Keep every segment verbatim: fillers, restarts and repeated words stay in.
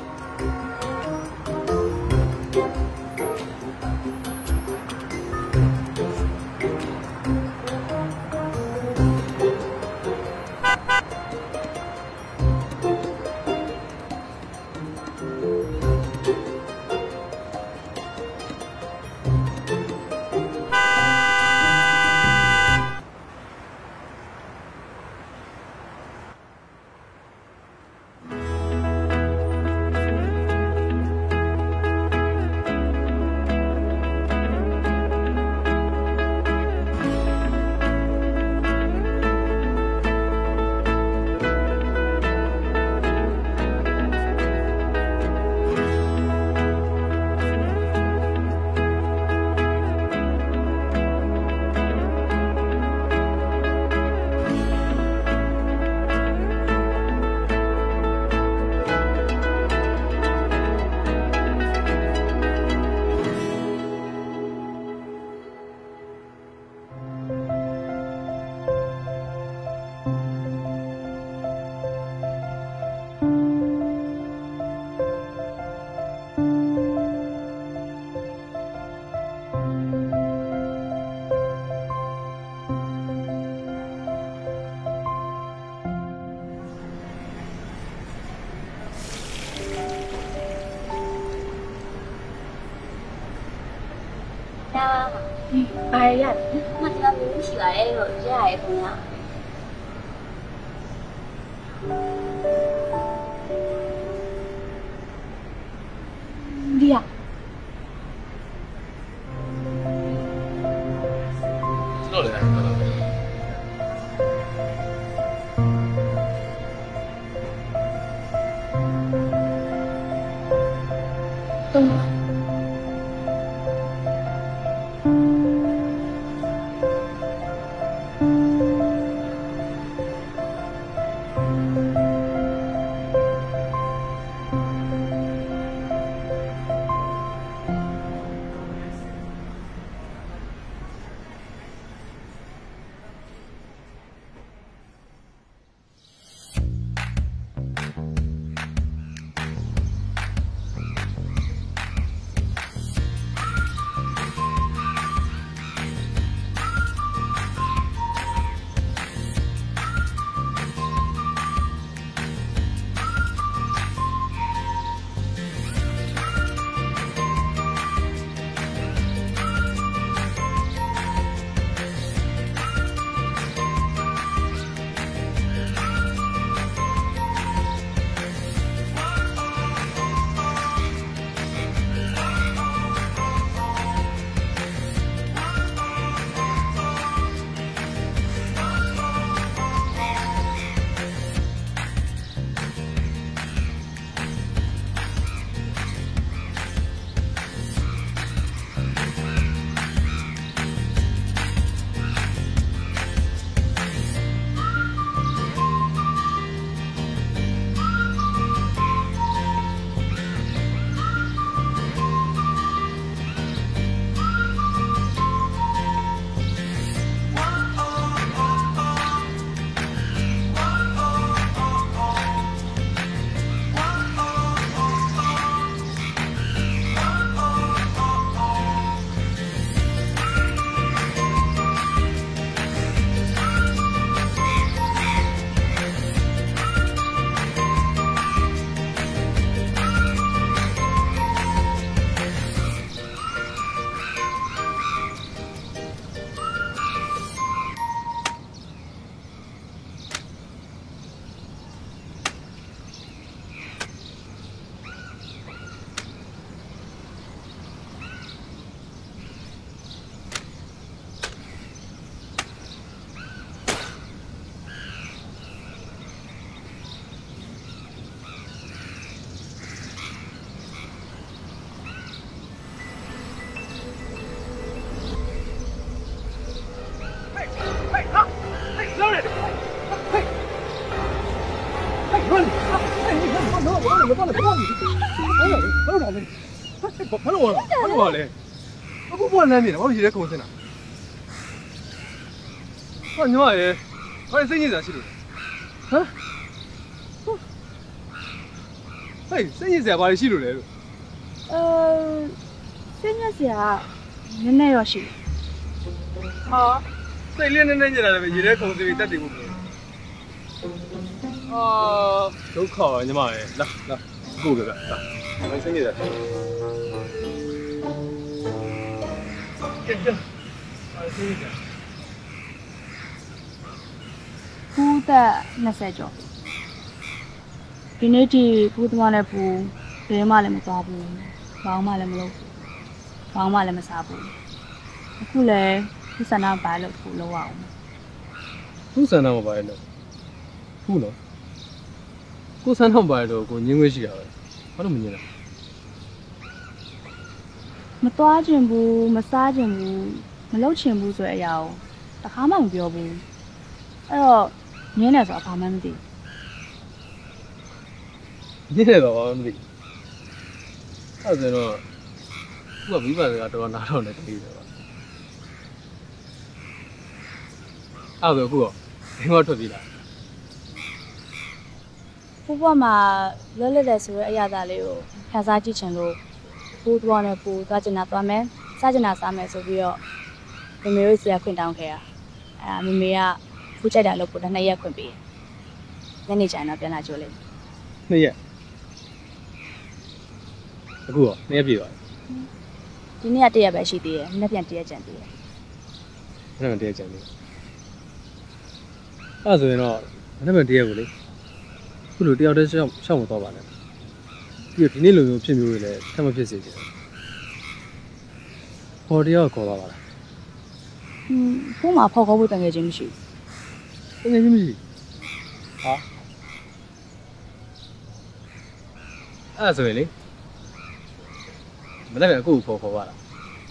ဘာရရမတရားဘူးရှိပါတယ်လို့ရရတယ်ခင်ဗျာဒီရကျွန်တော်လည်းတော့ဘာလို့ဘာလို့ဘာလဲအခုဘာလမ်းနေလဲဘာလို့ရေထဲခုန်စင်းတာဟာညီမရေဘာစိတ်ညစ်စရာရှိလို့ဟမ်嘿，生意在把你洗出来了。 呃，生意下，奶奶要洗。 啊，这两年年纪了，一点工资没得地方。啊，都靠你妈的，来来，过这个，来，我生意的。行行，我生意的。 不得那三角。ဒီနေ့ဒီဘူးသမားနဲ့ဘူးဘယ်မှလည်းမသွားဘူးဘာမှလည်းမလုပ်ဘူးဘာမှလည်းမစားဘူးအခုလည်းဒီဆန္ဒဘာလို့ဘူးလောက်အောင်ကိုစံတော့မပါရတော့ဟုတ်နော်ကိုစံတော့မပါရတော့ကိုညင်းခွင့်ရှိရပဲဘာလို့မညင်းလဲမသွားခြင်းဘူးမစားခြင်းဘူးမလုပ်ခြင်းဘူးဆိုတဲ့အရာကိုတခါမှမပြောဘူးအဲ့တော့ညင်းတယ်ဆိုတာဘာမှမသိညင်းတယ်တော့ဘာမှမသိအဲ့ဒါဆိုတော့ကိုကမိဘတွေကတော်တော်နားတော့နေတည်းပဲပါအဲ့ဒါဆိုကိုကဘယ်မှာထွက်ပြေးလာဘုဘမှာလွတ်လပ်တယ်ဆိုတဲ့အရာသားလေးကိုခန်းစားကြည့်ချင်လို့ဘူးသွားနေဘူးသွားချင်တာသွားမယ်စားချင်တာစားမယ်ဆိုပြီးတော့မမေတို့ဆရာခွင့်တောင်းခဲ့တာအဲ့ဒါမမေကဖူးကြိုက်တာလို့ပို့တဲ့နှစ်ရက်ခွင့်ပေးညနေကျရင်တော့ပြန်လာကြိုးလိမ့်နှစ်ရက်အခုရောနှစ်ရက်ပြည့်သွားဒီနေ့ကတရက်ပဲရှိသေးတယ်။နေ့ပြန်တရက်ကျန်သေးတယ်ပြီအဲ့ဒါတည်းကြံနေအဲ့ဒါဆိုရင်တော့အဲ့ဒါတည်းကိုလေခုလိုတယောက်တည်းရှောက်ရှောက်မတော့ပါနဲ့ပြီးတော့ဒီနေ့လိုမျိုးဖြစ်မျိုးတွေလည်းထပ်မဖြစ်စေချင်ဘူးဟောတယောက်ခေါ်သွားပါလား။ဟွန်းဘုမဖောက်ခေါ်ဖို့တန်ငယ်ချင်းမရှိတကယ်ကြီးမရှိဟာအဲ့ဒါဆိုရင်လေမနေ့ကအခုခေါ်ခေါ်ပါလား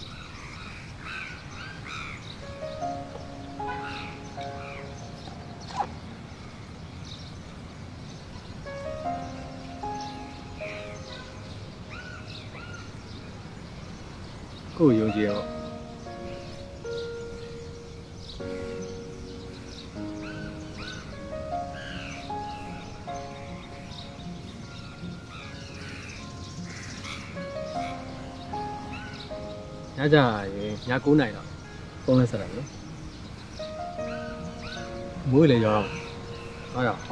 ကိုယုံကြည်အောင်ညကြရင်ည9နိုင်တော့ပုံလဲဆက်တယ်နော်မိုးလေရောဟုတ်ရော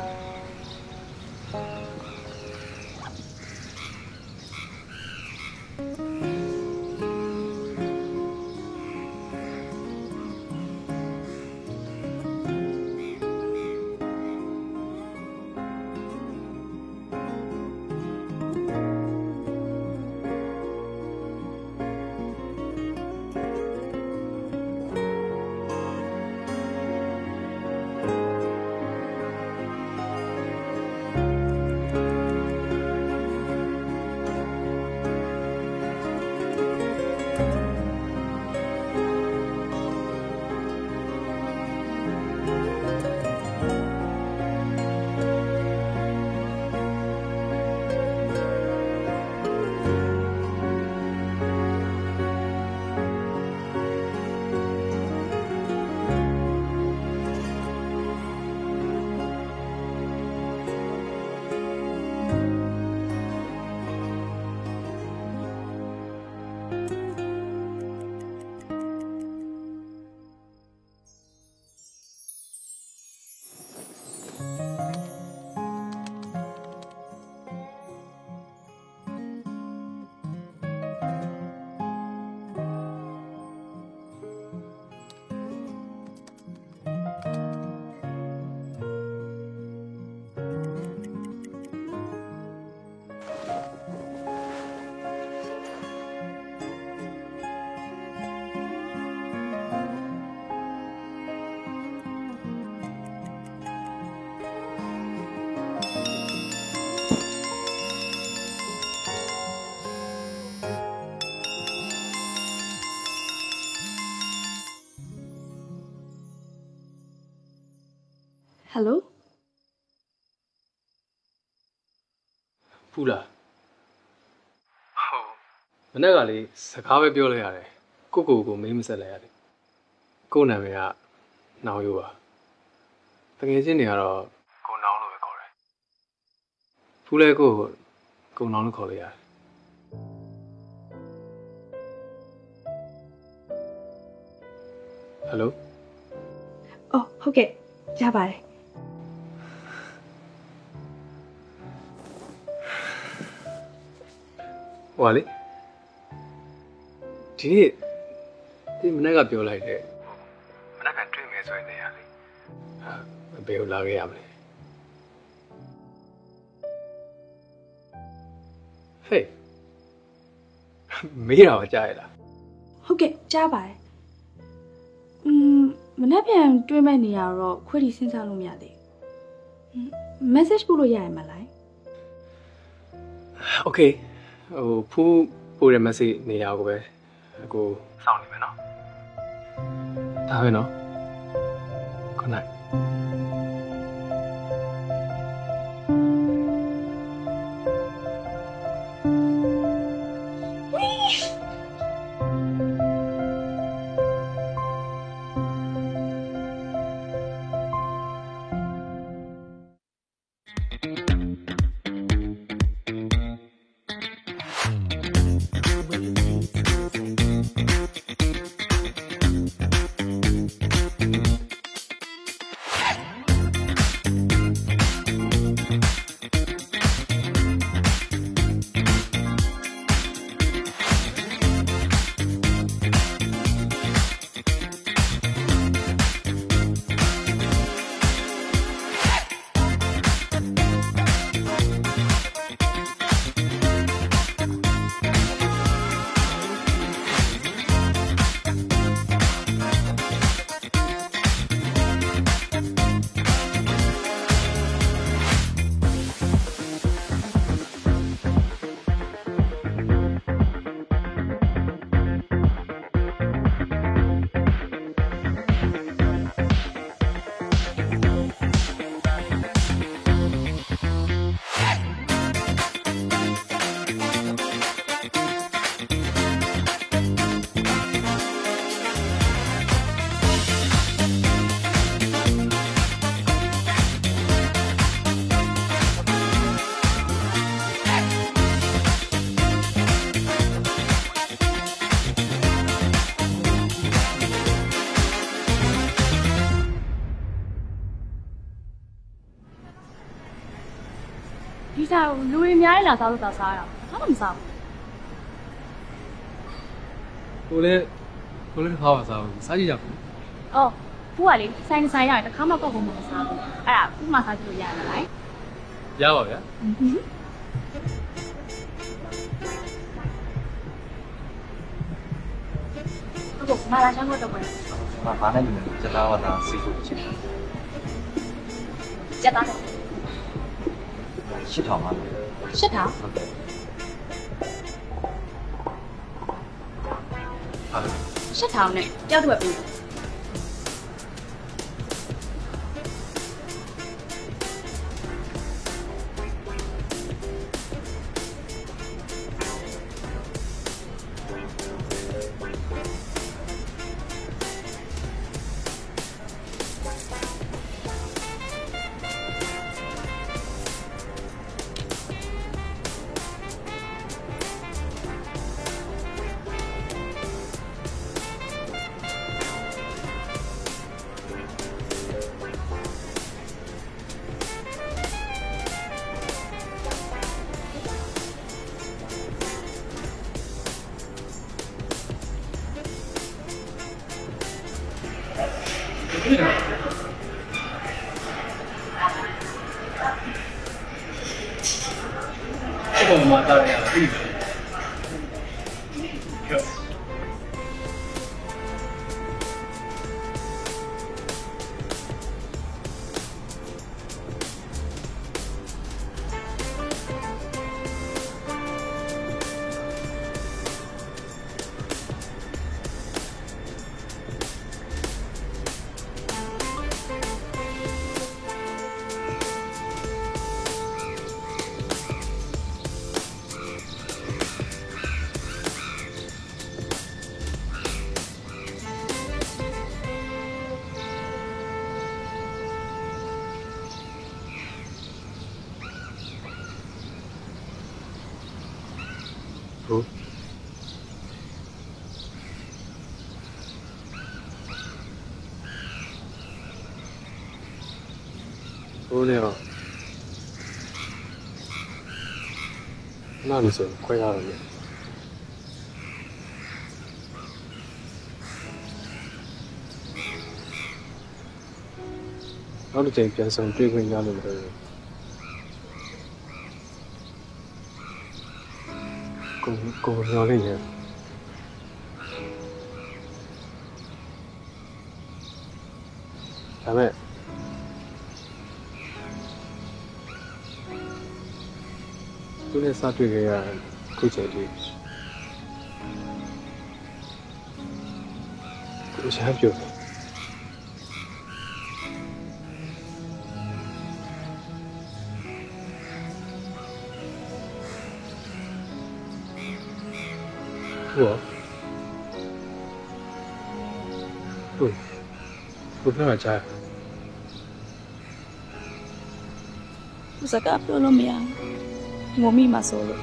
Hello ဖူးလားဟုတ်မနေ့ကလေစကားပဲပြောလိုက်ရတယ်ကိုကိုကိုမေးမဆက်လိုက်ရတယ်ကိုနာမည်ကနောင်ရိုးပါတကယ်ချင်းနေကတော့ကိုနောင်လို့ပဲခေါ်တယ်ဖူးလဲကိုကုံအောင်လို့ခေါ်လိုက်ရတယ်ဟယ်လိုအော်ဟုတ်ကဲ့ရပါတယ်ဟိုပါလေဒီနေ့ဒီမနေ့ကပြောလိုက်တယ်မနေ့ကတွေ့မယ်ဆိုရင်နေရလေဟာဘယ်ကိုလာခဲ့ရမလဲဟေးမေးတော့ကြားရလားဟုတ်ကဲ့ကြားပါတယ်อืมမနေ့ပြန်တွေးမဲ့နေရတော့ခွေးတီစဉ်းစားလို့မရသေးဘူး message ပို့လို့ရရင်မလားโอเคဟိုဖူးပို့ရ message နေရကိုပဲကိုစောင့်နေမယ်နော်ဒါပဲနော် good night ဒီစားကိုလူတွေအများကြီးလာစားလို့သာစားရအောင်ဘာမှမစားဘူးကိုလည်းကိုလည်းထားပါစားဘူးစားကြည့်ကြပါဦးအော်ဖူးကလေဆိုင်ဆိုင်ရတယ်တစ်ခါမှကောက်ကုန်မစားဘူးအဲ့ဒါဖူးမှစားကြည့်လို့ရရမလားရပါဗျာဟုတ်ကဲ့မာလာချမ်းတော့တော့ပဲဘာဘာနဲ့ညီမစတာဝတာစီဖို့ချင်တယ်ကြက်သားတယ်ရှစ်ထောင်ပါရှစ်ထောင်ဟုတ်တယ်ဟာရှစ်ထောင်နဲ့တယောက်တစ်ဝက်ပြီးဟုတ်ဘိုးလေးတော့နားလို့ဆိုခွဲရတယ်လေနောက်တစ်ချိန်ပြန်ဆောင်တွေ့ခွင့်ရလို့လည်းကိုကိုပြောလေးရဒါမဲ့သူနဲ့စတွေ့ခဲ့ရခုချိန်ထိကိုရှာပြောဟုတ်ဟုတ်ဘုရားကြားစကားပြောလို့မရငုံမိမှာဆိုလို့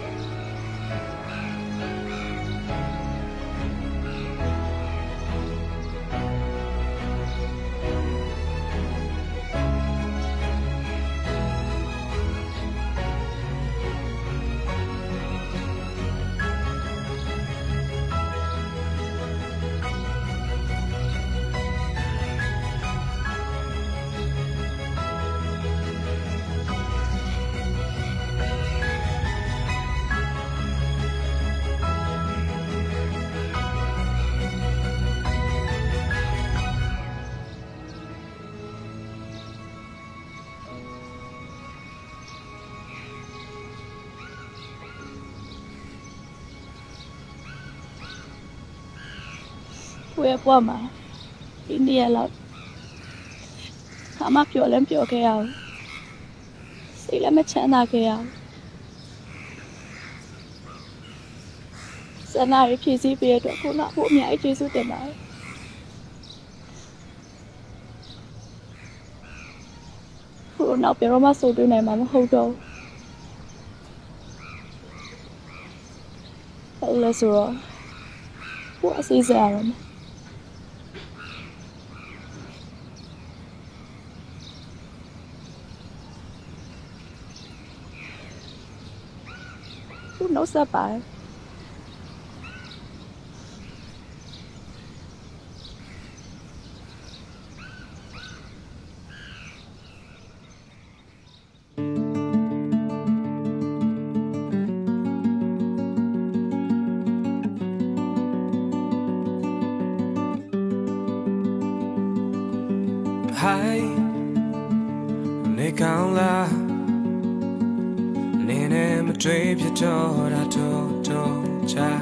ကိုယ့်ရဲ့ဘဝမှာဒီနေ့ရက်လောက်ခါမှပျော်လည်းပျော်ခဲ့ရအောင်စိတ်လည်းမချမ်းသာခဲ့ရအောင်စနာရီဖြည့်ဆည်းပေးရတဲ့ကိုလာဖို့အများကြီးကျေးဇူးတင်ပါတယ်ကိုနောက်ပြန်တော့မှဆိုတွေ့နိုင်မှာမဟုတ်တော့ဘူးလဲဆိုတော့ကိုအစီအစဉ်ရတော့နှုတ်ဆက်ပါတယ် Hi နေကောင်းလားနေနဲ့မတွေ့ဖြစ်တော့တာတော့တော့ချာ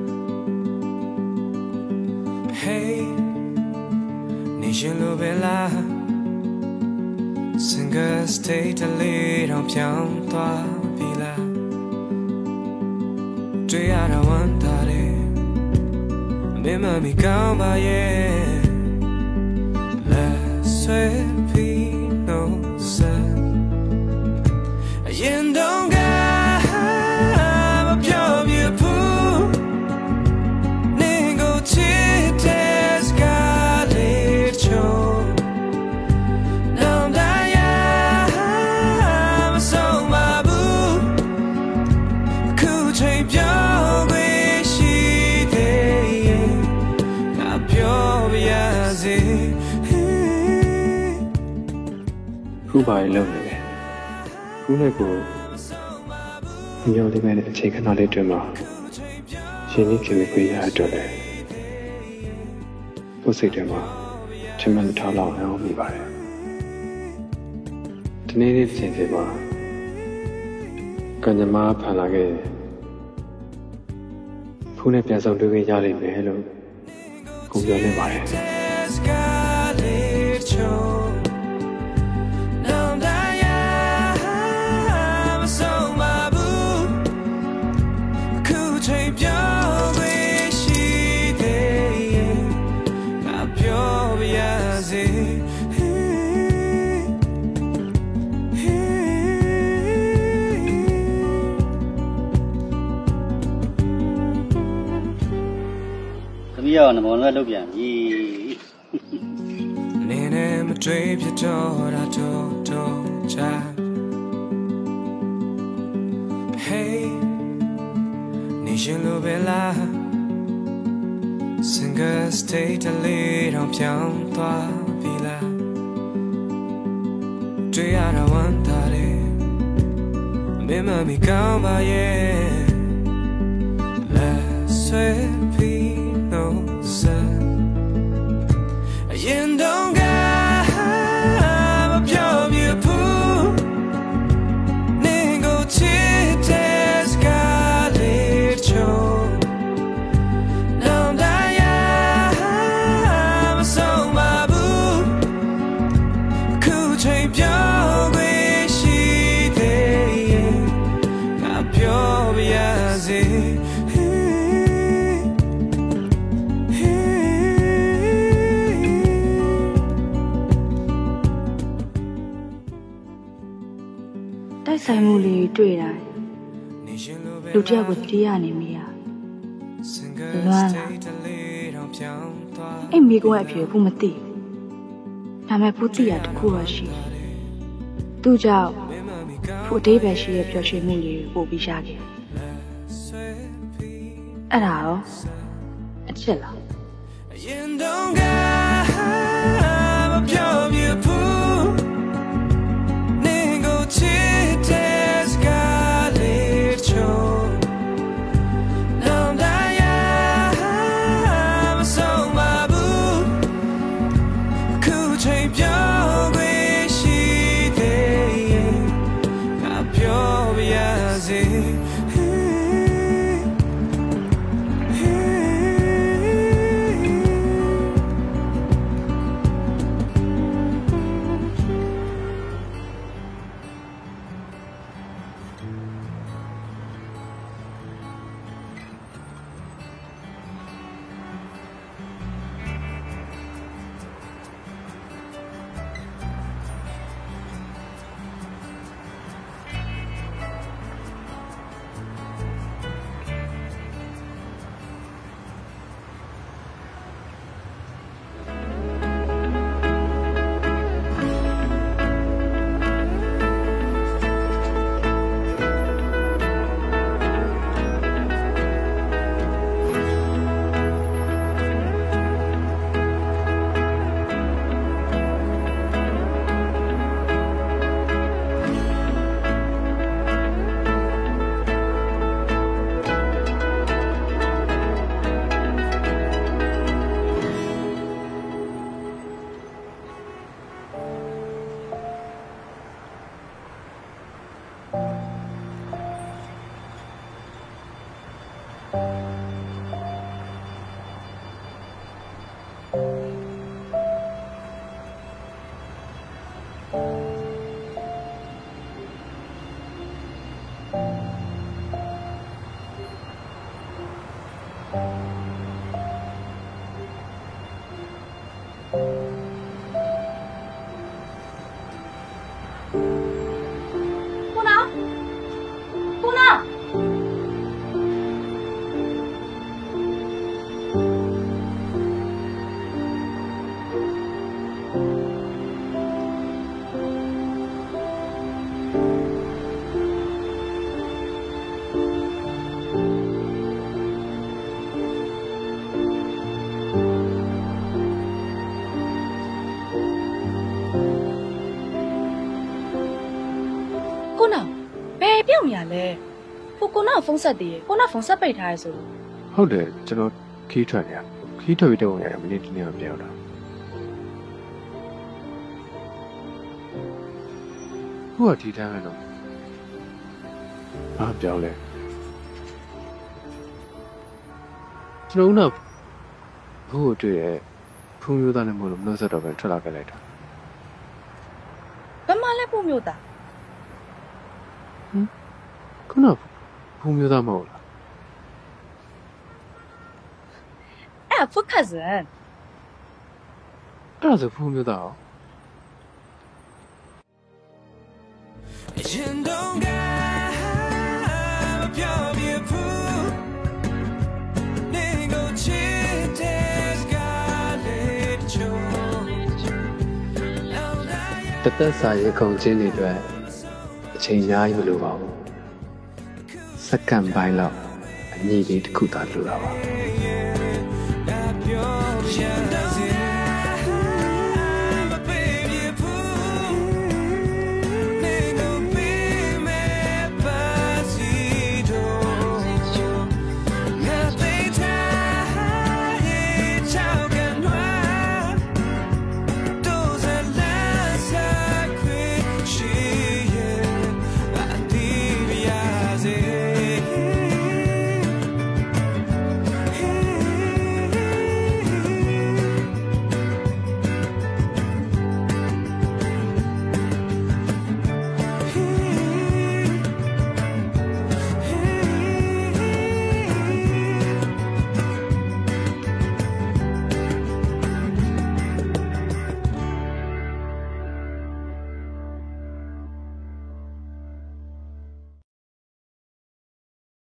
Hey နေရှင်လိုပဲလား Single state လေးတော့ပြောင်းသွားပြီလားတွေ့ရတာဝမ်းသာတယ်မင်းမမီကောင်းပါရဲ့ Let's sweep no sun You don't got a pure beautiful Ningo chites scarlet show Now that I'm so my boo Could change your way she day A pure beauty ခုပါရလုံးနေတယ်ခုနဲ့ကိုညောလေးမဲ့အချိန်ခဏလေးတွင်မှာရှင်ကြီးခင်ခွေးရအတွက်လေကိုယ်စိတ်ထဲမှာချမ်းမထားလောက်အောင်မိပါတယ်ဒီနေ့နေ့ချိန်စီမှာကံကြမ္မာဖန်လာခဲ့ခုနဲ့ပြန်ဆောင်တွေ့ခွင့်ရလိမ့်မယ်လို့ကိုပြောနေပါတယ် Hey သမီးရောနမောလည်းလုပ်ပြန်ပြီနင်းနဲ့မတွေ့ဖြစ်တော့တာတော့တော့ချာ Hey နေရှင်လိုပဲလား Single state လေးတော့ပြောင်းသွားပြီလားတွေ့ရတာဝမ်းသာတယ်မင်းမမီကောင်းပါရဲ့ Let's be no sun You don't got a pure beautiful Ningo chites scarlet show Now that I'm so my boo Could change your way she day Got pure as it တိုက်ဆိုင်မှုလေးတွေ့တာလူတစ်ယောက်ကိုတတိယနေမိရလွမ်းလာအဲ့မိကွန်းအဖြစ်ဘူးမသိဒါမဲ့ဘူးသိရတခုတော့ရှိသူ့ကြောင့်ဘူးအသေးပဲရှိရဲ့ပျော်ရွှင်မှုလေးကိုပို့ပြီးရခဲ့အဲ့ဒါရောအချစ်လားပြုတ်နေရလဲဟိုကိုနာဖုန်းဆက်သေးရကိုနာဖုန်းဆက်ပိတ်ထားရဆိုဟုတ်တယ်ကျွန်တော်ခီးထွက်နေရခီးထွက်ပြီးတော့ရတယ်မနေ့တနေ့မှပြောတာဟိုကဒီတိုင်းပဲတော့ဘာပြောလဲကျွန်တော်ကဘို့တွေ့ရဲ့ဖုန်းမျိုးသားနဲ့မဟုတ်လို့မနှုတ်ဆက်တော့ပဲထွက်လာခဲ့လိုက်တာဘယ်မှလဲဖုန်းမျိုးသားဟမ်ခုနကဖုန်းမျိုးသားမဟုတ်လားအဲ့ဖုန်းခဇန်အဲ့ဒါဆိုဖုန်းမျိုးသားရော You're beautiful, nigga, cheated. တသက်စာရေခုန်ခြင်းတွေအတွက်အချိန်အများကြီးမလိုပါဘူးစက္ကန့်ပိုင်းလောက်အညီလေးတစ်ခုသာလိုတာပါ Not your